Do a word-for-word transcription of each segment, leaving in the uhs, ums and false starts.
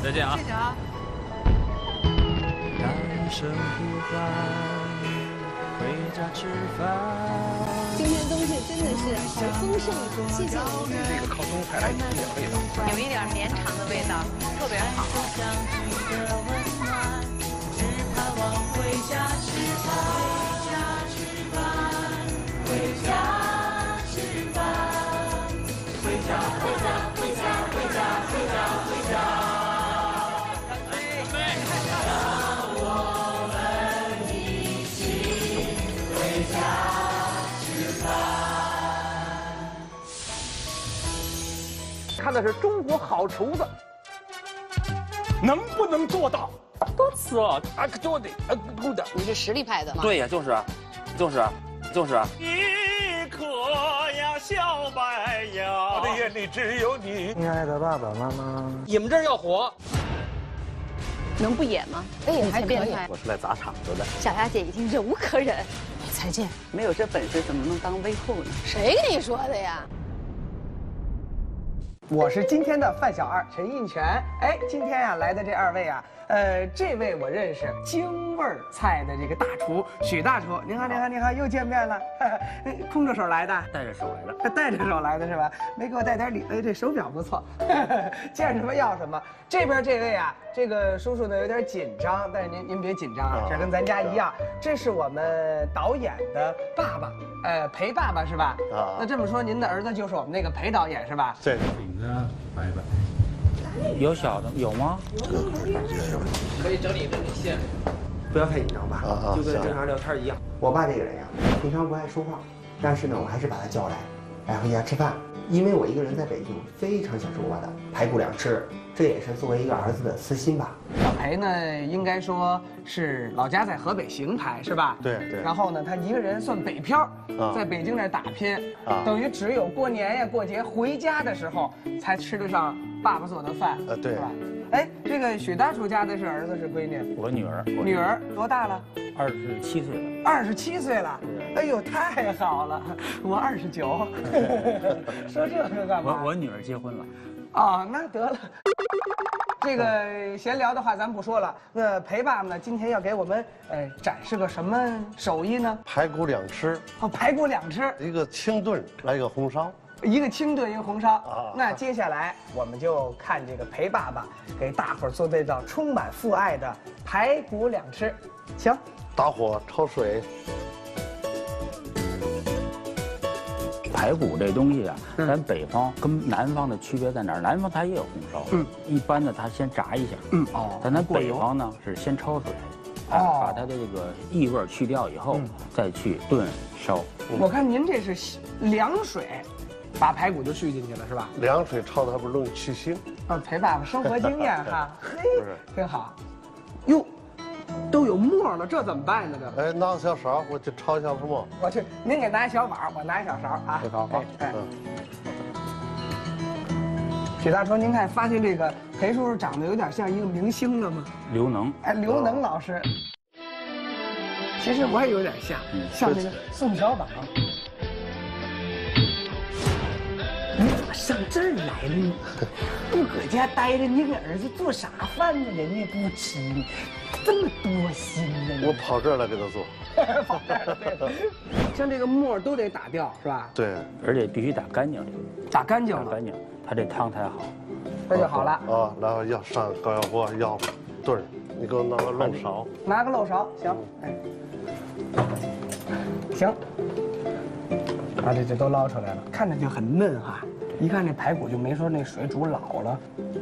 再见啊！ 谢谢啊。 大声呼唤，回家吃饭。 今天东西真的是好丰盛，谢谢你。 这个靠东菜来有一点味道， 有一点绵长的味道，特别好。 看的是中国好厨子能不能做到？ 多次啊！ 啊，做的啊，good。 你是实力派的吗？ 对呀，就是啊，就是啊，就是啊。 一颗呀小白杨， 我的眼里只有你。 亲爱的爸爸妈妈， 你们这儿要火， 能不演吗？哎，还变态。 我是来砸场子的。 小霞姐已经忍无可忍。才见， 没有这本事怎么能当微后呢？ 谁跟你说的呀？ 我是今天的范小二陈印泉。哎，今天呀、啊、来的这二位啊，呃，这位我认识，京味儿菜的这个大厨许大厨。您好，您好，您好，又见面了。空着手来的？ 带着手来的。 带着手来的是吧？没给我带点礼。哎，这手表不错。见什么要什么。这边这位啊，这个叔叔呢有点紧张，但是您您别紧张啊，这跟咱家一样。这是我们导演的爸爸，呃，裴爸爸是吧？啊。那这么说，您的儿子就是我们那个裴导演是吧？ 对。 饼子摆一摆。 有小的有吗？ 可以整理整理线。 不要太紧张吧， 啊啊， 就跟正常聊天一样。我爸这个人呀，平常不爱说话，但是呢，我还是把他叫来，来回家吃饭。因为我一个人在北京，非常想吃我的排骨两吃，这也是作为一个儿子的私心吧。 小裴呢，应该说是老家在河北邢台，是吧？ 对对。 然后呢，他一个人算北漂，啊、在北京这打拼，啊，等于只有过年呀、过节回家的时候才吃得上爸爸做的饭， 啊，对， 是吧？哎，这个许大厨家的是儿子是闺女？ 我女儿。 女儿多大了？ 二十七岁了。 二十七岁了。哎呦，太好了！我二十九。说这个干嘛？ 我我女儿结婚了。 哦，那得了。这个闲聊的话咱不说了。那裴爸爸呢，今天要给我们呃展示个什么手艺呢？ 排骨两吃。 哦，排骨两吃。 一个清炖，来一个红烧。 一个清炖，一个红烧。啊，那接下来我们就看这个裴爸爸给大伙儿做这道充满父爱的排骨两吃。行。 大火焯水。 排骨这东西啊，咱北方跟南方的区别在哪儿？南方它也有红烧，嗯，一般的它先炸一下，嗯哦，但咱北方呢是先焯水，哦，把它的这个异味去掉以后，再去炖烧。 我看您这是凉水，把排骨就续进去了是吧？ 凉水焯的还不容易去腥。 啊，裴爸爸生活经验哈，嘿，挺好。哟。都有沫了，这怎么办呢？这哎，拿个小勺，我去焯一下什么？ 我去，您给拿一小碗，我拿一小勺啊。 好，好， 哎，许大厨，您看发现这个裴叔叔长得有点像一个明星了吗？ 刘能。 哎，刘能老师。其实我也有点像，像那个宋小宝。你怎么上这儿来了呢？不搁家待着，你给儿子做啥饭呢？人家不吃呢，这么多心呢。 我跑这儿来给他做。 跑这儿对。像这个沫都得打掉，是吧？ 对， 而且必须打干净。 打干净了。 打干净，它这汤才好。 这就好了。 啊，然后要上高压锅要炖，你给我拿个漏勺。 拿个漏勺，行。哎。行。把这这都捞出来了，看着就很嫩哈。一看这排骨就没说那水煮老了。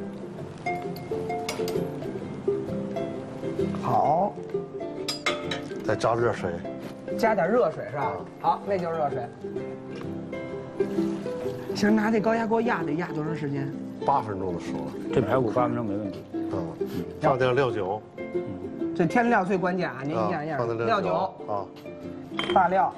好， 再加热水， 加点热水是吧？好，那就是热水。行，拿这高压锅压得压多长时间？ 八分钟就熟了。 这排骨八分钟没问题。 嗯，放点料酒。 嗯，这添料最关键啊！您一样一样。 放点料酒啊， 大料。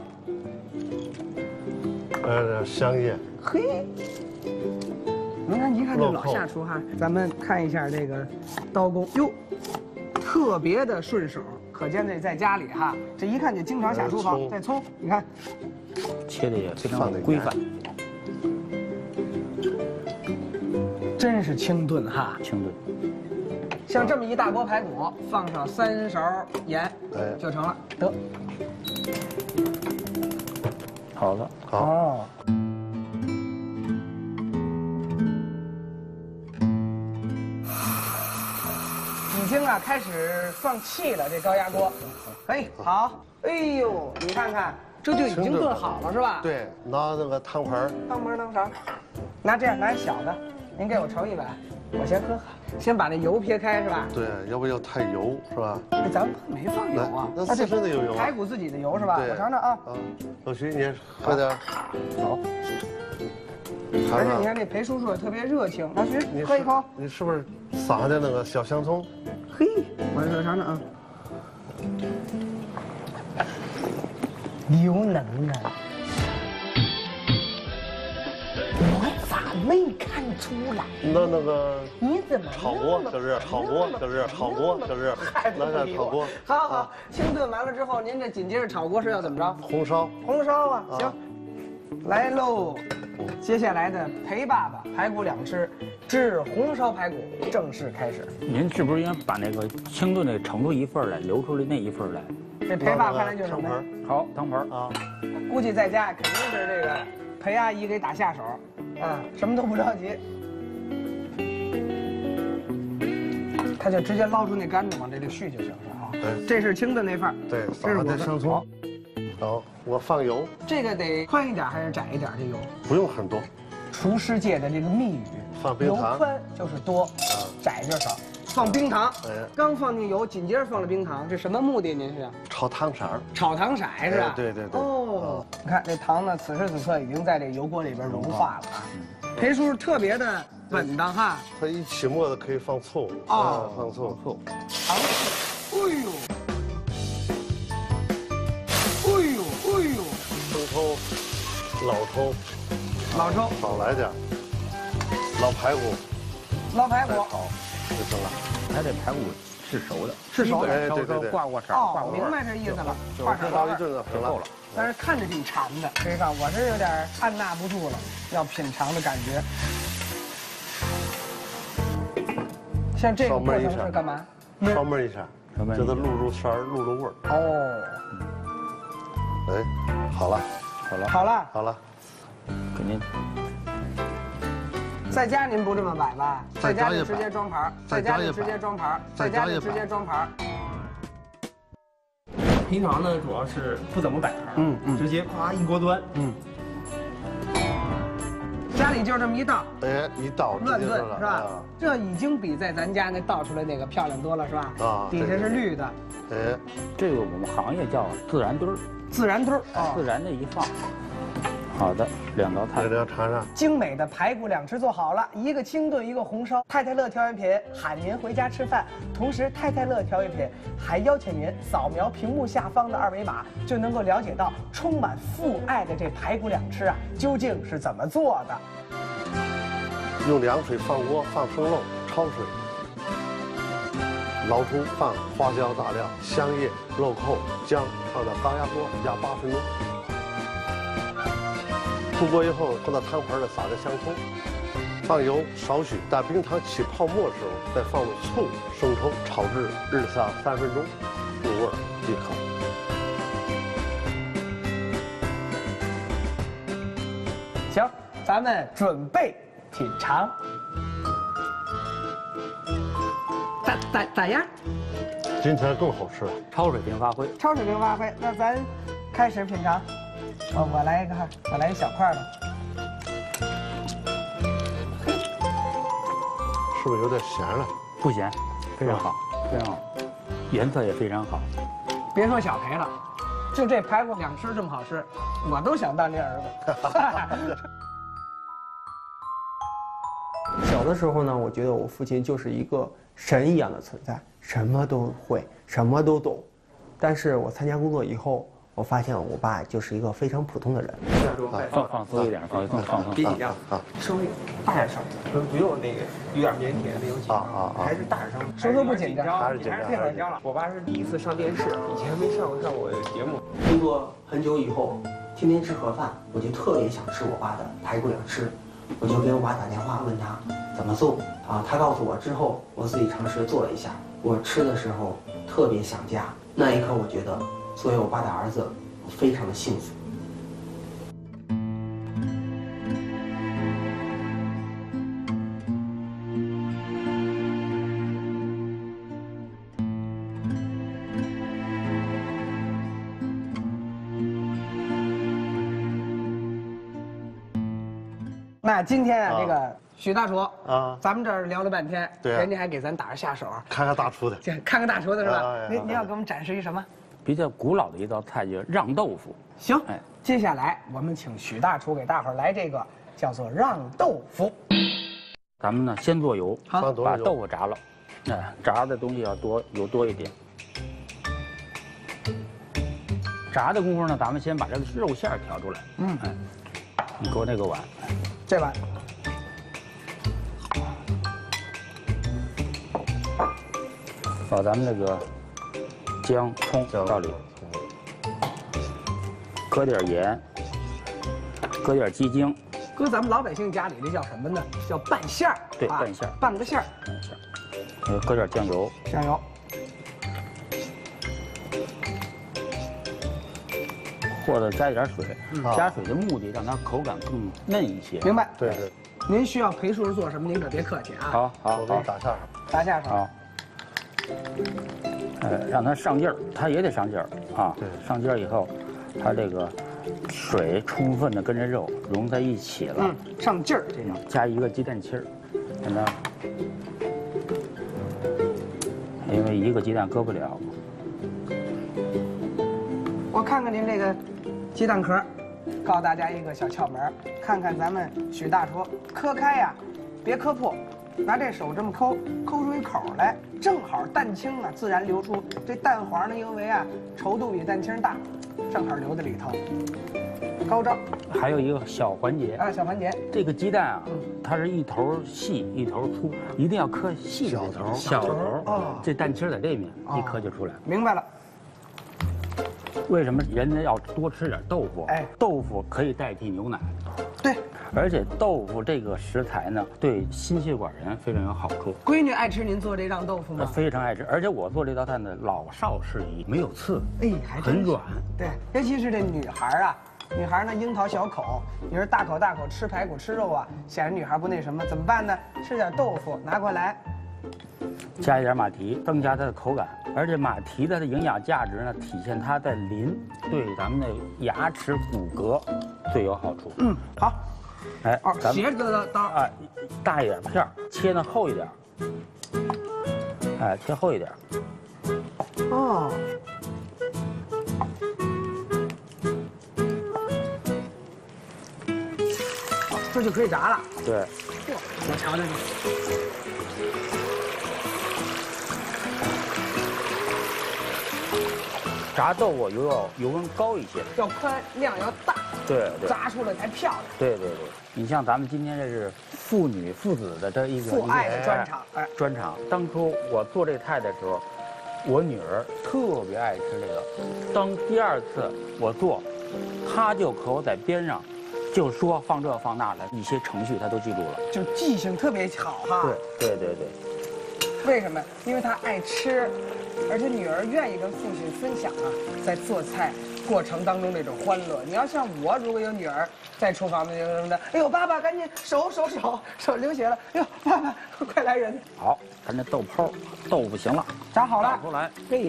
呃，香叶。 嘿，您看，一看这老下厨哈，咱们看一下这个刀工哟，特别的顺手，可见这在家里哈，这一看就经常下厨房。这葱，你看， 切的也非常规范， 真是清炖哈。 清炖。 像这么一大锅排骨，放上三勺盐， 哎， 就成了。得， 好了。 好。 哦。已经啊开始放气了，这高压锅。哎，好。哎呦，你看看，这就已经炖好了是吧？ 对，拿那个汤盆。 汤盆、汤勺，拿这样拿一小的，您给我盛一碗，我先喝。先把那油撇开是吧？ 对，要不要太油是吧？ 哎，咱们没放油啊。 那自身的有油。 排骨自己的油是吧？我尝尝啊。 啊，老徐，你喝点。 好。而且你看这裴叔叔也特别热情，老徐喝一口。 你是不是撒的那个小香葱？ 嘿，我来尝尝啊。油能啊！我咋没看出来？ 那那个你怎么炒锅就是炒锅就是炒锅就是拿下炒锅。 好好，清炖完了之后，您这紧接着炒锅是要怎么着？ 红烧。 红烧啊，行，来喽。接下来的裴爸爸排骨两吃制红烧排骨正式开始。 您是不是应该把那个清炖那盛出一份来，留出来那一份来？ 这裴爸看来就是汤盆。 好，汤盆啊。 估计在家肯定是这个裴阿姨给打下手，啊，什么都不着急，他就直接捞出那干子往这里续就行了啊。对，这是清的那份儿。 对，撒点香葱。好，我放油。 这个得宽一点还是窄一点？这油不用很多。 厨师界的这个密语， 放冰糖， 油宽就是多，窄就少。放冰糖， 哎， 刚放进油，紧接着放了冰糖，这什么目的？您是炒糖色儿， 炒糖色是吧？ 对对对。 哦，你看这糖呢，此时此刻已经在这油锅里边融化了啊。裴叔特别的稳当哈。 他一起沫子可以放醋啊，放醋醋。 糖醋，哎呦，哎呦哎呦， 生抽、老抽， 老抽少来点，老排骨， 老排骨好。就行了， 它这排骨是熟的， 是熟的， 哎，对对对， 挂过色， 哦，明白这意思了， 挂色捞一阵子就够了。 但是看着挺馋的，这个我是有点按捺不住了，要品尝的感觉。像这个过程是干嘛？ 烧焖一下，让它入入色儿，入入味儿。 哦。 哎，好了， 好了， 好了， 好了， 给您。 在家您不这么摆吧？在家就直接装盘，在家就直接装盘，在家就直接装盘。 平常呢，主要是不怎么摆盘，嗯嗯，直接啪一锅端，嗯。 家里就这么一倒， 哎，一倒乱炖是吧？这已经比在咱家那倒出来那个漂亮多了，是吧？啊，底下是绿的。 哎， 这个我们行业叫自然墩儿， 自然墩儿， 自然的一放。好的，两道菜， 两尝尝。 精美的排骨两吃做好了，一个清炖，一个红烧。太太乐调味品喊您回家吃饭，同时太太乐调味品还邀请您扫描屏幕下方的二维码，就能够了解到充满父爱的这排骨两吃啊究竟是怎么做的。 用凉水放锅，放生肉，焯水，捞出，放花椒大料、香叶、肉蔻、姜，放到高压锅压八分钟。出锅以后，放到汤盆里撒点香葱，放油少许，待冰糖起泡沫时候，再放入醋、生抽，炒至日撒三分钟，入味即可。 行，咱们准备品尝。咋咋咋样？ 今天更好吃了， 超水平发挥。 超水平发挥，那咱开始品尝。我我来一个哈，我来一小块的。 是不是有点咸了？ 不咸，非常好，非常好，颜色也非常好。 别说小裴了，就这排骨两吃这么好吃，我都想当这儿子。小的时候呢，我觉得我父亲就是一个神一样的存在，什么都会，什么都懂。但是我参加工作以后，我发现我爸就是一个非常普通的人。 放放松一点，放松放松。 别紧张啊，稍微大点声，不用那个有点腼腆，没有紧张，还是大点声。 说说不紧张， 还是紧张， 配合紧张了。我爸是第一次上电视，以前没上过上过节目。 工作很久以后，天天吃盒饭，我就特别想吃我爸的排骨两吃，我就给我爸打电话问他， 怎么做啊？他告诉我之后，我自己尝试做了一下，我吃的时候特别想家。那一刻，我觉得作为我爸的儿子，我非常的幸福。 那今天啊，这个许大厨啊， 咱们这儿聊了半天， 对， 人家还给咱打着下手， 看看大厨的， 看看大厨的是吧？您您要给我们展示一什么？ 比较古老的一道菜叫让豆腐。 行，哎，接下来我们请许大厨给大伙儿来这个叫做让豆腐。 咱们呢先做油， 好， 把豆腐炸了，哎，炸的东西要多油多一点。炸的功夫呢，咱们先把这个肉馅儿调出来。嗯，哎，你给我那个碗， 这碗。 把咱们那个姜、葱倒里，搁点盐，搁点鸡精。 搁咱们老百姓家里这叫什么呢？叫拌馅儿。 对，拌馅儿， 拌个馅儿。 拌馅儿。呃，搁点酱油。 酱油。 或者加一点水，加水的目的让它口感更嫩一些。 明白？ 对对。 您需要裴叔叔做什么？您可别客气啊。 好，好， 我给你打下手。 打下手。 好。呃，让它上劲儿，它也得上劲儿啊。 对， 上劲儿以后，它这个水充分的跟这肉融在一起了。 嗯，上劲儿这种。 加一个鸡蛋清儿，看它，因为一个鸡蛋搁不了。 我看看您这个鸡蛋壳，告诉大家一个小窍门，看看咱们许大厨磕开呀，别磕破。拿这手这么抠，抠出一口来，正好蛋清啊自然流出。这蛋黄呢，因为啊稠度比蛋清大，正好留在里头。高招。 还有一个小环节啊，小环节， 这个鸡蛋啊，它是一头细一头粗，一定要磕细小头， 小头哦。这蛋清在这面一磕就出来。 明白了。 为什么人家要多吃点豆腐？哎，豆腐可以代替牛奶。 对。 而且豆腐这个食材呢，对心血管人非常有好处。 闺女爱吃您做这让豆腐吗？ 非常爱吃，而且我做这道菜呢，老少适宜，没有刺， 哎，还很软。 对，尤其是这女孩啊，女孩呢樱桃小口，你说大口大口吃排骨吃肉啊，显然女孩不那什么，怎么办呢？吃点豆腐拿过来， 加一点马蹄，增加它的口感。而且马蹄的营养价值呢，体现它在磷，对咱们的牙齿骨骼最有好处。 嗯，好。 哎， 斜着的刀啊，大一点片儿，切的厚一点。哎，切厚一点。 哦。好，这就可以炸了。 对。 嚯，我瞧瞧去。 炸豆腐油要油温高一些， 要宽，量要大。 对对， 炸出来才漂亮。 对对对，你像咱们今天这是父女父子的这一个父爱的专场， 哎，专场。当初我做这菜的时候，我女儿特别爱吃这个。当第二次我做，她就和我在边上，就说放这放那的一些程序，她都记住了， 就记性特别好哈。 对对对对。 为什么？因为她爱吃，而且女儿愿意跟父亲分享啊，在做菜过程当中这种欢乐。你要像我，如果有女儿在厨房里什么的，哎呦，爸爸赶紧手手手手流血了，哎呦，爸爸快来人！ 好，咱这豆泡豆腐行了， 炸好了， 倒出来， 嘿，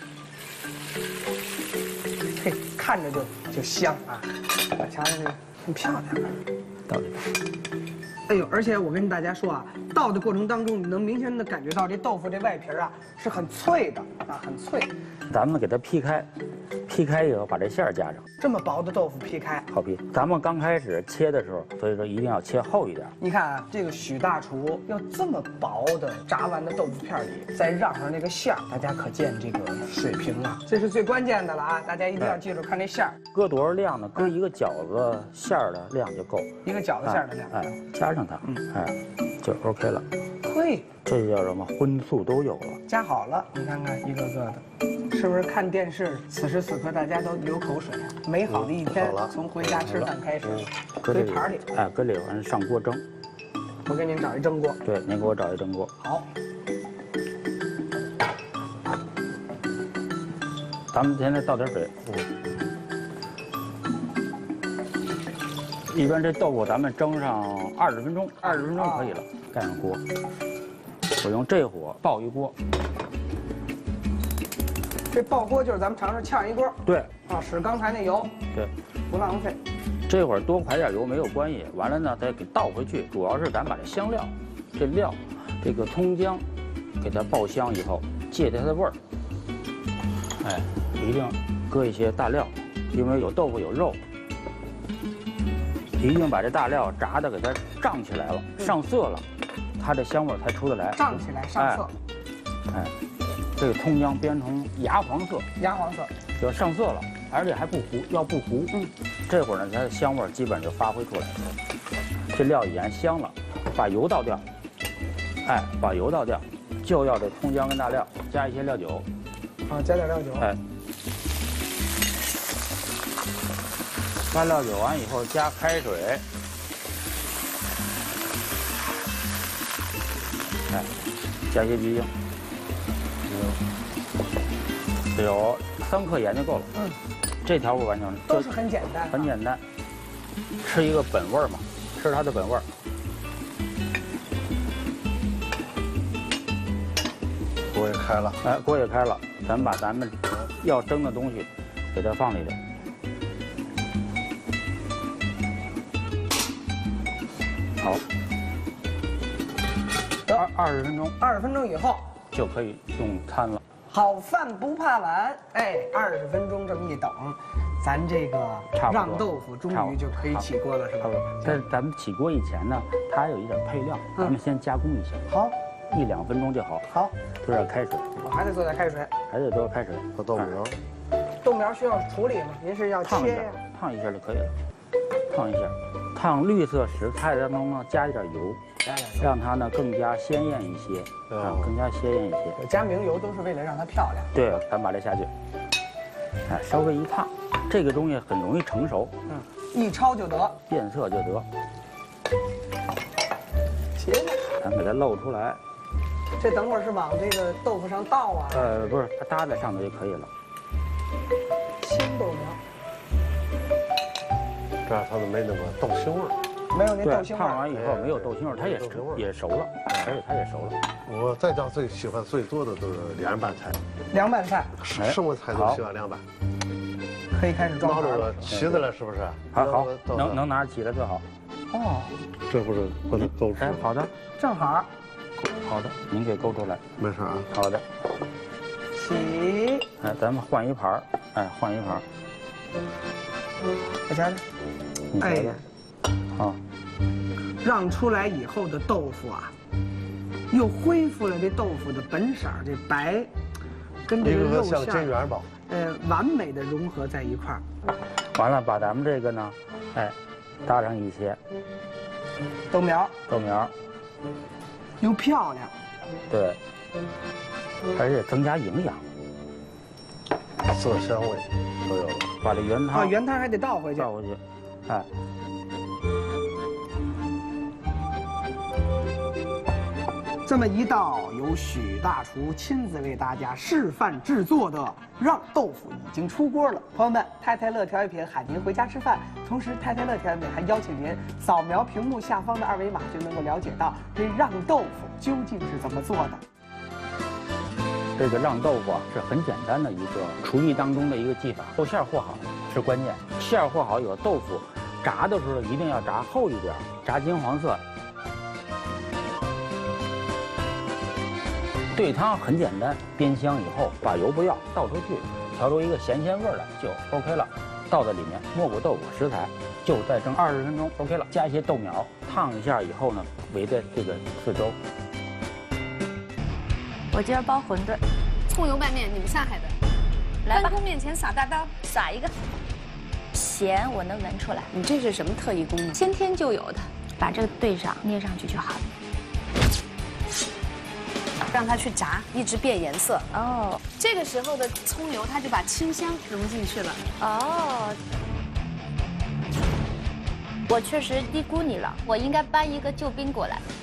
嘿，看着就就香啊！我瞧瞧这很漂亮， 倒里边。 哎呦，而且我跟大家说啊，倒的过程当中，你能明显的感觉到这豆腐这外皮啊是很脆的啊，很脆。 咱们给它劈开，劈开以后把这馅儿夹上。 这么薄的豆腐劈开， 好劈。咱们刚开始切的时候，所以说一定要切厚一点。 你看啊，这个许大厨要这么薄的炸完的豆腐片里，再让上那个馅儿，大家可见这个水平啊，这是最关键的了啊！大家一定要记住看这馅儿。 搁多少量呢？搁一个饺子馅儿的量就够。 一个饺子馅儿的量。 哎，加上它，嗯，哎，就 OK 了。 嘿， 这叫什么？荤素都有了。 加好了，你看看一个个的。是不是看电视？此时此刻大家都流口水。美好的一天，从回家吃饭开始。 搁这盘里，哎，搁里完上锅蒸。 我给您找一蒸锅。 对，您给我找一蒸锅。 好。 咱们现在倒点水。嗯。一般这豆腐咱们蒸上二十分钟，二十分钟可以了。盖上锅，我用这火爆一锅。 这爆锅就是咱们尝试炝一锅。 对。 啊，使刚才那油。 对。 不浪费。 这会儿多㧟点油没有关系，完了呢再给倒回去，主要是咱把这香料，这料，这个葱姜，给它爆香以后，借它的味儿。哎，一定搁一些大料，因为有豆腐有肉。一定把这大料炸的给它胀起来了，上色了，它这香味才出得来。 胀起来上色。 哎，这个葱姜煸成牙黄色。 牙黄色。 就上色了，而且还不糊，要不糊。嗯。这会儿呢，它的香味基本就发挥出来了。这料已然香了，把油倒掉。哎，把油倒掉，就要这葱姜跟大料，加一些料酒。 啊，加点料酒。 哎。加料酒完以后加开水，哎，加些鸡精，只有三克盐就够了。嗯，这条不完全都是很简单， 很简单，吃一个本味嘛，吃它的本味。 锅也开了， 哎，锅也开了，咱们把咱们要蒸的东西给它放里头。好，二二十分钟， 二十分钟以后就可以用餐了。 好饭不怕晚，哎，二十分钟这么一等，咱这个让豆腐终于就可以起锅了，是吧？ 在咱们起锅以前呢，它还有一点配料，咱们先加工一下。 好， 一两分钟就好。 好， 做点开水。 我还得做点开水， 还得做开水。 和豆苗， 豆苗需要处理吗？您是要切呀？ 烫一下就可以了，烫一下。烫绿色食材当中呢，加一点油， 加点油， 让它呢更加鲜艳一些，啊，更加鲜艳一些。 加明油都是为了让它漂亮。 对，咱把这下去，哎，稍微一烫，这个东西很容易成熟， 嗯，一焯就得， 变色就得。 行， 咱给它露出来。 这等会儿是往这个豆腐上倒啊？ 呃，不是，它搭在上头就可以了。 青豆苗。 这样它就没那个豆腥味儿， 没有那豆腥味儿。 烫完以后没有豆腥味儿，它也也熟了，而且它也熟了。 我在家最喜欢最多的都是凉拌菜， 凉拌菜， 什么菜都喜欢凉拌。 可以开始装盘了，起子了是不是？ 好好，能能拿起来最好。 哦， 这不是把它勾出来？ 哎，好的， 正好。 好的，您给勾出来。 没事啊。 好的。 起。 哎，咱们换一盘儿，哎，换一盘儿。 我瞧瞧。 哎呀，好， 让出来以后的豆腐啊，又恢复了这豆腐的本色，这白，跟这个肉馅， 金元宝， 呃，完美的融合在一块儿。 完了，把咱们这个呢，哎，搭上一些豆苗， 豆苗， 又漂亮， 对，而且增加营养， 色香味都有了。 把这原汤， 啊，原汤还得倒回去， 倒回去。哎， 这么一道由许大厨亲自为大家示范制作的让豆腐已经出锅了。朋友们，太太乐调味品喊您回家吃饭，同时太太乐调味品还邀请您扫描屏幕下方的二维码，就能够了解到这让豆腐究竟是怎么做的。 这个让豆腐啊是很简单的一个厨艺当中的一个技法，豆馅和好是关键。馅和好以后，豆腐炸的时候一定要炸厚一点，炸金黄色。兑汤很简单，煸香以后把油不要，倒出去，调出一个咸鲜味儿来就 OK 了。倒在里面，蘑菇豆腐食材就再蒸二十分钟 OK 了。加一些豆苗，烫一下以后呢，围在这个四周。 我今儿包馄饨， 葱油拌面，你们上海的。 来吧， 关公面前撒大刀， 撒一个。咸我能闻出来。 你这是什么特异功能？ 先天就有的，把这个对上，捏上去就好了。 让它去炸，一直变颜色。 哦， 这个时候的葱油，它就把清香融进去了。 哦，我确实低估你了，我应该搬一个救兵过来。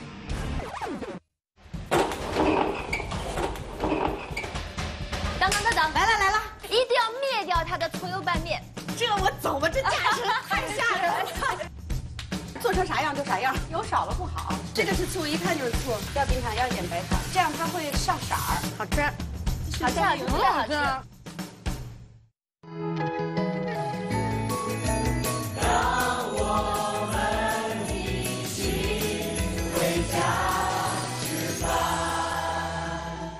啥样？油少了不好。这个是醋，一看就是醋。要冰糖，要一点白糖，这样它会上色儿，好吃。 好吃，有多好吃？ 让我们一起回家吃饭。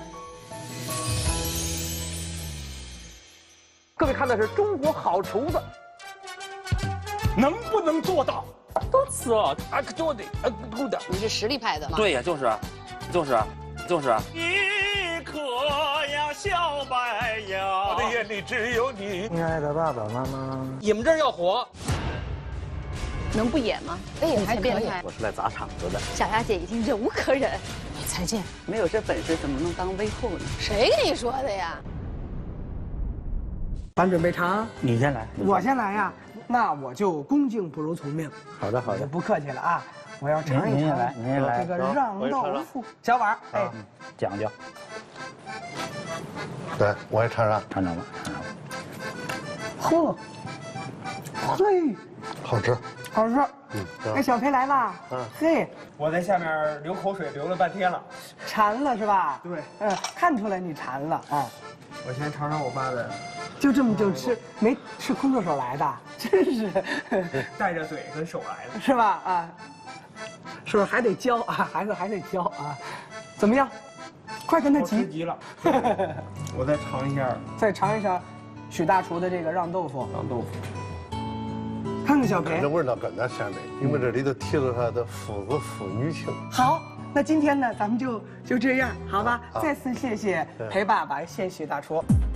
各位看的是中国好厨子，能不能做到？ 都吃啊， 啊，做的，啊，做的。 你是实力派的吗？ 对呀，就是，就是，就是。 一颗呀小白呀， 我的眼里只有你。 亲爱的爸爸妈妈， 你们这儿要火， 能不演吗？ 哎， 还变态。 我是来砸场子的。 小丫姐已经忍无可忍。 你才见， 没有这本事怎么能当微后呢？ 谁跟你说的呀？ 咱准备尝， 你先来， 我先来呀。那我就恭敬不如从命。 好的，好的， 不客气了啊。我要尝一尝。 您先来，您先来。 这个让豆腐，小碗，哎， 讲究。 对，我也尝尝， 尝尝吧，尝尝吧。 呵，嘿， 好吃， 好吃。嗯，哎，小裴来了。嗯，嘿， 我在下面流口水流了半天了， 馋了是吧？ 对， 嗯，看出来你馋了啊。 我先尝尝我爸的， 就这么就吃，没是空着手来的，真是带着嘴跟手来的， 是吧？啊，是不是还得教啊？孩子还得教啊？怎么样？快跟他急！ 急了。我再尝一下， 再尝一下许大厨的这个让豆腐。 让豆腐， 看看小裴， 这味道更加鲜美，因为这里头提了他的父子父女情。 好，那今天呢，咱们就就这样，好吧？再次谢谢裴爸爸，谢谢许大厨。